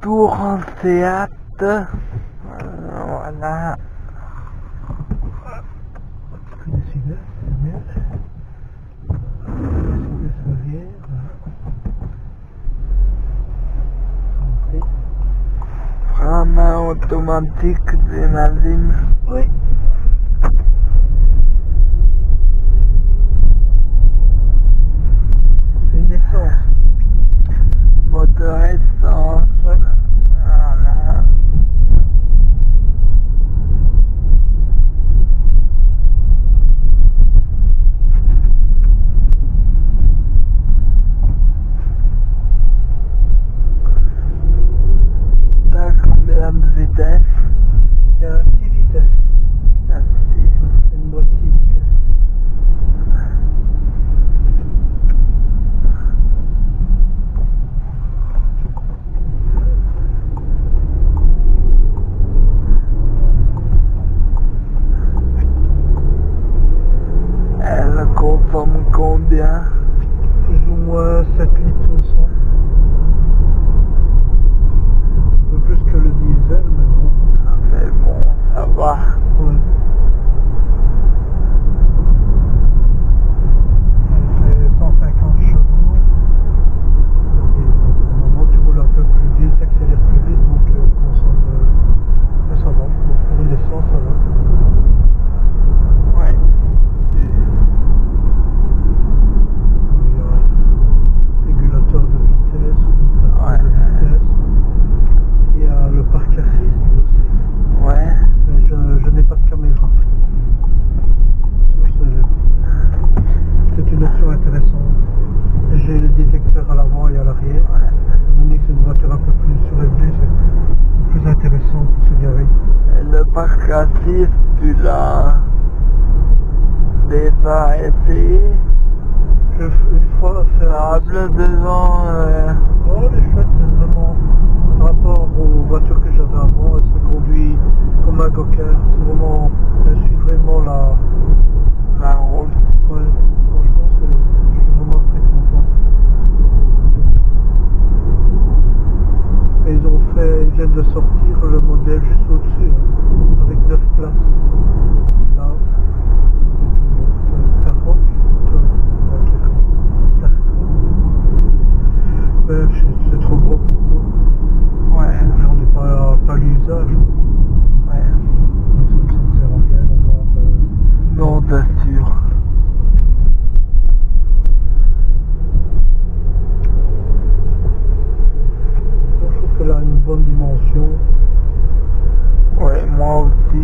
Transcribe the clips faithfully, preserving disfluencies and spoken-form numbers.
retour en Seat. Euh, voilà. Frein à automatique, j'imagine. Oui. C'est une essence. Moteur essence. Ouais. Voilà. T'as combien de vitesse? Il y a six vitesses. Ah, si. C'est une boîte six vitesses. Elle consomme combien? Plus ou moins sept litres au cent. Un peu plus que le diesel, mais bon. Mais bon, ça va. Ouais. Elle fait cent cinquante chevaux. Et au moment tu roules un peu plus vite, accélères plus vite, donc euh, elle consomme. Euh, mais ça va. Donc, pour une essence, ça va. Ouais. Il y a régulateur de vitesse, limitation Ouais. de vitesse. Il y a le parc assist aussi. Ouais. Mais je, je n'ai pas de caméra. Ça, c'est- C'est une option intéressante. Et j'ai les détecteurs à l'avant et à l'arrière. Ouais. Étant donné que c'est une voiture un peu plus surélevée, c'est c'est plus intéressant pour se garer. Et le parc assist, tu l'as déjà essayé? Je une fois fait Ça un... bleu devant. Euh... Oh, elle est chouette, c'est vraiment par rapport aux voitures que j'avais avant, elle se conduit comme un go-kart. C'est vraiment, elle suit vraiment la... La route. Ouais, franchement, c'est- je suis vraiment très content. Et ils ont fait, ils viennent de sortir le modèle juste au-dessus, hein, avec neuf places. Là, c'est une autre Tarok, un truc comme ça. Tarok. Ben, c'est c'est trop gros pour moi. Ouais. J'en ai pas, pas l'usage. Ouais. Donc ça ne sert à rien d'avoir... euh, Non, c'est sûr. Je trouve qu'elle a une bonne dimension. Ouais, moi aussi.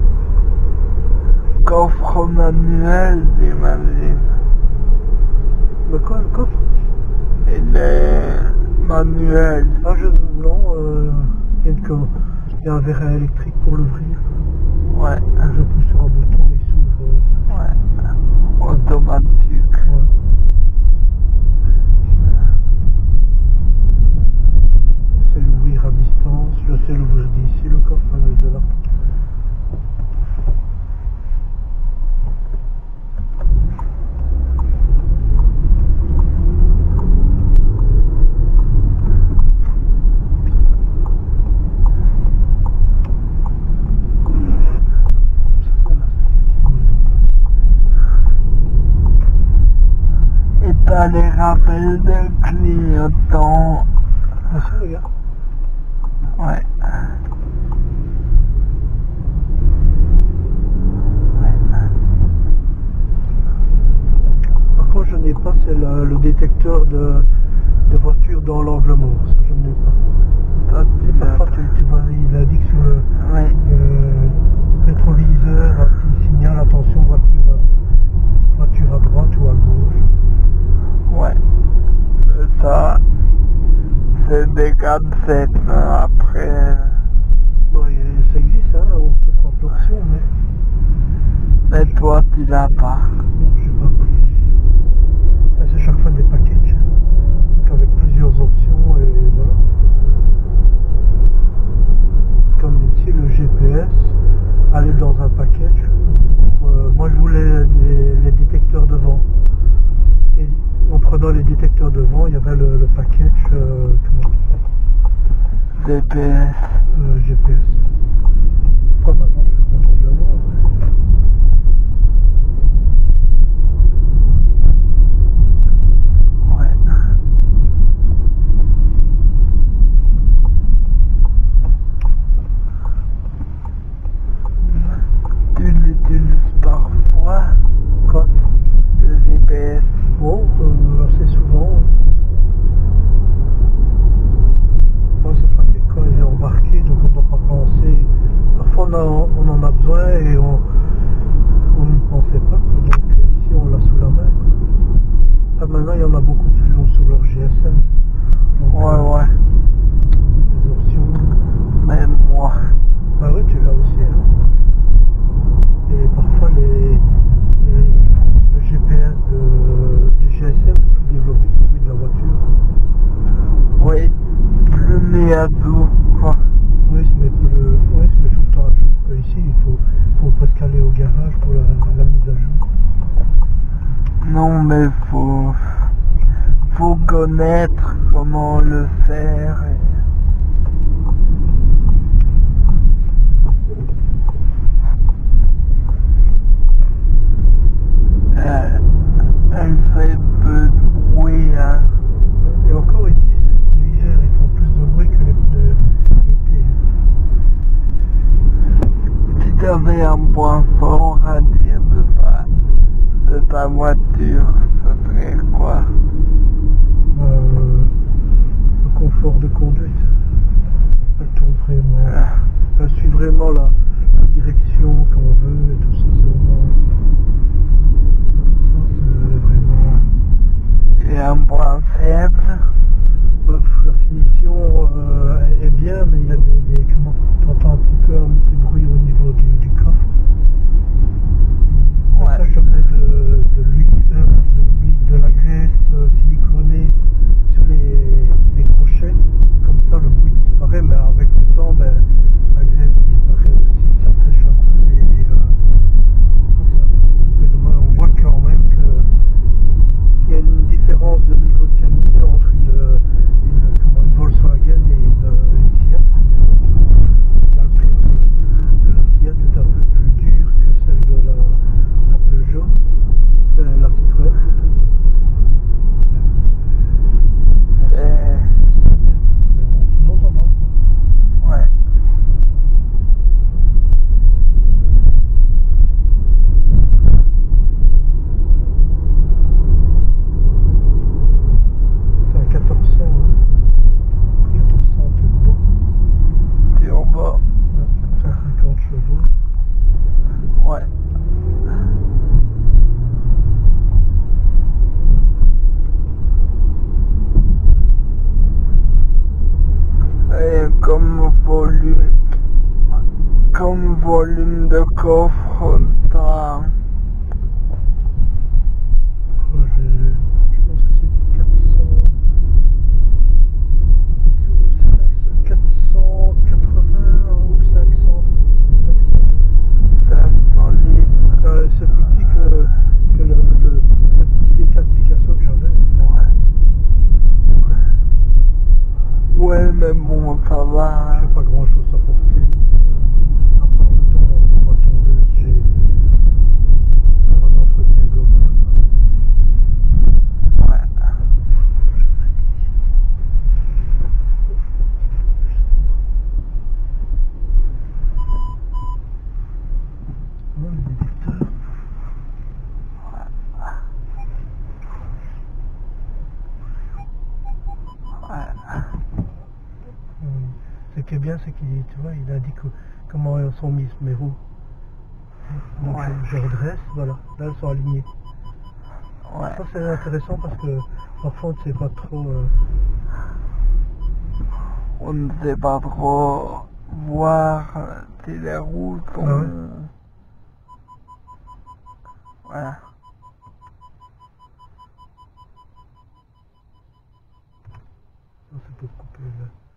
Coffre manuel, j'imagine. Mais quoi, le coffre? Il est manuel. Ah, je... Non, euh, il y a une- il y a un verre électrique pour l'ouvrir. Ouais. Je pousse sur un bouton et il s'ouvre. euh, Ouais. Automatique. ouais. Je sais l'ouvrir à distance, je sais l'ouvrir d'ici, le coffre euh, de là. Et t'as les rappels de clignotants. Ah si, regarde. Ouais. Par contre, je n'ai pas, c'est le, le détecteur de, de voiture dans l'angle mort. Ça, je ne l'ai pas. Toi, tu Et l'as. parfois, tu, tu vois, il indique sur le, Ouais. le rétroviseur un petit signal, attention, voiture, à- voiture à droite ou à gauche. Ouais. Mais ça, c'est des gadgets hein, après. Bon, et ça existe, hein, on peut prendre l'option, mais Mais toi, tu l'as pas. non, je n'ai pas pris. Là, c'est chaque fois des packages, hein, avec plusieurs options, et voilà. Comme ici, le G P S, aller dans un package. Euh, moi, je voulais les, les détecteurs devant. Et en prenant les détecteurs devant, il y avait le, le package, euh, comment D P S. euh, G P S. Après maintenant je suis content de l'avoir. Ouais. Tu l'utilises parfois, Quoi? le G P S. Bon, euh, assez souvent. Ouais, c'est pratique quand il est embarqué, donc on ne doit pas penser. Parfois on, a, on en a besoin et on on n'y pensait pas. Quoi. Donc ici on l'a sous la main. Quoi. Ah, maintenant il y en a beaucoup qui l'ont sur leur G S M. Donc, Ouais, euh, ouais. des options. Même moi. Bah oui, tu l'as aussi. Hein. Et parfois les, les- le G P S de, du G S M est plus développé que celui de la voiture. Oui. Plus mis à jour, quoi. Oui, il se met, tout le, oui, il se met tout le temps à jour. Et ici, il faut, faut presque aller au garage pour la, la mise à jour. Non, mais faut, faut connaître comment le faire. Et... Euh, elle fait peu de bruit, hein. Et encore ici, l'hiver, ils font plus de bruit que les pneus l'été. Si t'avais un point fort à dire de ta, de ta voiture, ce serait quoi? Euh, le confort de conduite. Elle tourne vraiment. Euh, Elle suit vraiment la, la direction qu'on veut et tout ça. C'est vraiment. Ça, c'est vraiment. Et un point faible? Bah, la finition euh, est bien, mais il y a des, des comment t'entends un petit peu un petit bruit au niveau du, du coffre. Et Ouais. ça, je mets de, de l'huile, euh, de l'huile, de la graisse euh, siliconée sur les, les crochets. Comme ça, le bruit disparaît, mais avec le temps, ben, la graisse disparaît aussi, ça sèche un peu et euh, c'est un petit peu dommage. On voit quand même que il y a une différence de niveau de qualité entre une, une, comment, une Volkswagen et une, une Fiat. Il y a le prix aussi de la Fiat est un peu plus dur que celle de la, la Peugeot, euh, la Citroën plutôt. Et... Mais bon, sinon ça va. Ouais. C'est un quatorze cents, hein. quatorze cents turbo, Turbo. cent cinquante chevaux. Ouais. Et comme volume, comme volume de coffre, t'as... Euh, j'ai- Je pense que c'est quatre cents, quatre cent quatre-vingts ou cinq cents. cinq cents litres. Euh, C'est plus petit que, que le, le, le petit C quatre Picasso que j'avais. Ouais, mais bon, ça Je va. n'ai pas grand chose à porter. À part de temps en temps ma tondeuse, j'ai faire un entretien global. Ouais. Non, le détecteur. Ouais. Hum, Ce qui est bien, c'est qu'il tu vois, il indique comment sont mises mes roues. Donc Ouais. je, je redresse, voilà, là elles sont alignées. Ouais. Ça c'est intéressant parce que parfois on ne sait pas trop. Euh, On ne sait pas trop voir euh, si les roues sont... Ah ouais. Voilà. ça c'est pour couper là.